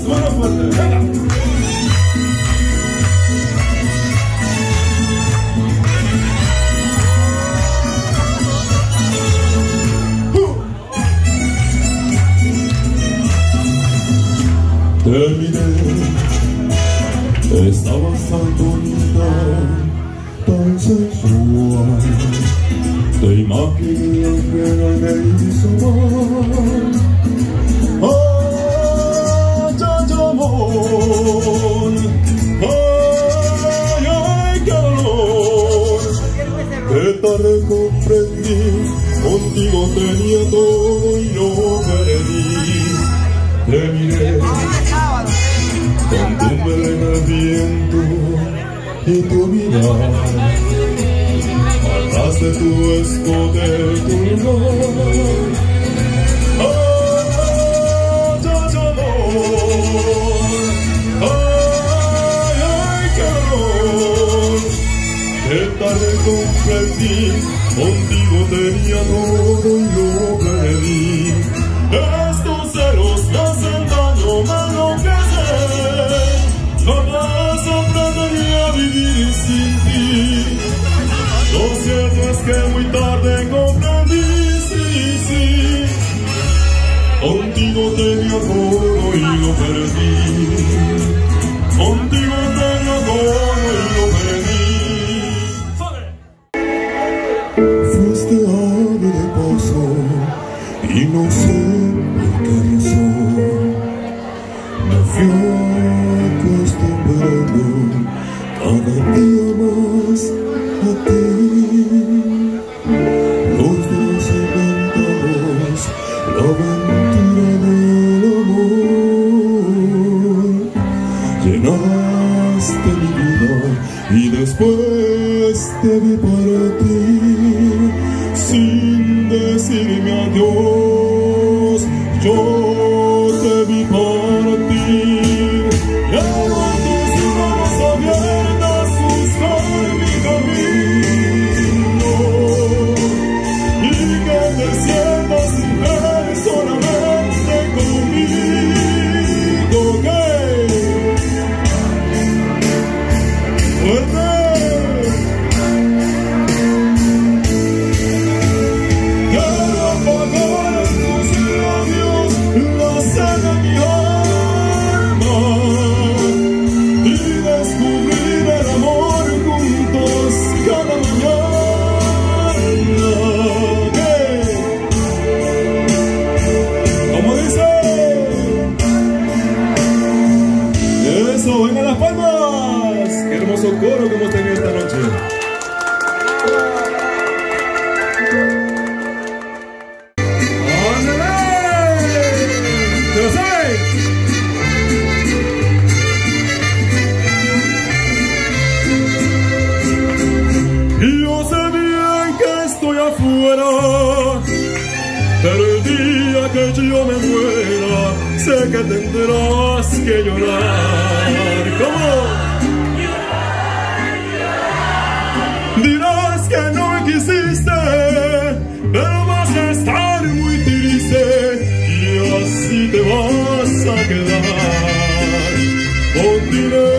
Suena fuerte, venga. Te miré, estabas tan bonita, tan sensual. Te imaginé que no me hizo mal. ¡Ay, amor! ¡Ay, ay, qué dolor! Que tarde comprendí, contigo tenía todo y lo perdí. Te miré con tu melena al viento y tu mirar. Hablaste tu escote, tu olor. ¡Ay, amor! ¡Ay, ay, qué dolor! Que tarde comprendí, contigo tenía todo y lo perdí. Estos celos me hacen daño, me enloquecen. Jamás aprendería a vivir sin ti. Lo cierto es que muy tarde comprendí, sí, sí. Contigo tenía todo y lo perdí. Contigo tenía todo y lo perdí. Fuiste ave de paso y no sé por qué razón me fui acostumbrando cada día más a ti. Los dos inventamos la aventura del amor. Llenaste mi vida y después te vi para ti. Sin decirme adiós, yo te vi para ti. Y ahora tus manos abiertas buscan mi camino. Y que te sientas mujer solamente conmigo. ¿Qué? ¡Fuerte! Eso, vengan las palmas. Qué hermoso coro que hemos tenido esta noche. ¡Ándale! ¡Te lo sabes! Yo sé bien que estoy afuera, pero el día que yo me muera, sé que tendrás que llorar. ¿Cómo? Dirás que no me quisiste, pero vas a estar muy triste y así te vas a quedar. Con dinero